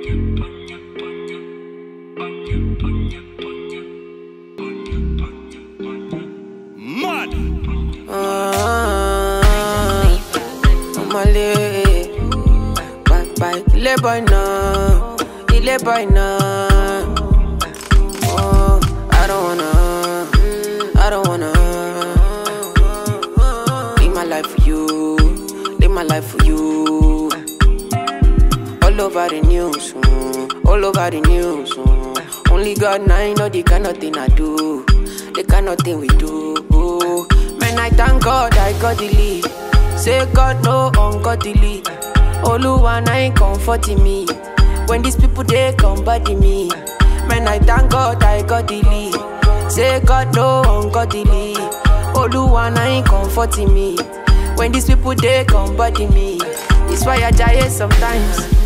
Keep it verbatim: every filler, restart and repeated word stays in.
Mad. Ah, Omale, bye bye, ile boy now, ile boy now. Oh, I don't wanna, I don't wanna live my life for you, live my life for you. All over the news, mm, all over the news. Mm. Only God and I know the kind of thing I do, the kind of thing we do. Man, I thank God I got the lead. Say God no ungodly. Oluwa ain't comforting me. When these people they come body me. Man, I thank God I got the lead. Say God no ungodly. Oluwa ain't comforting me. When these people they come body me. It's why I die sometimes.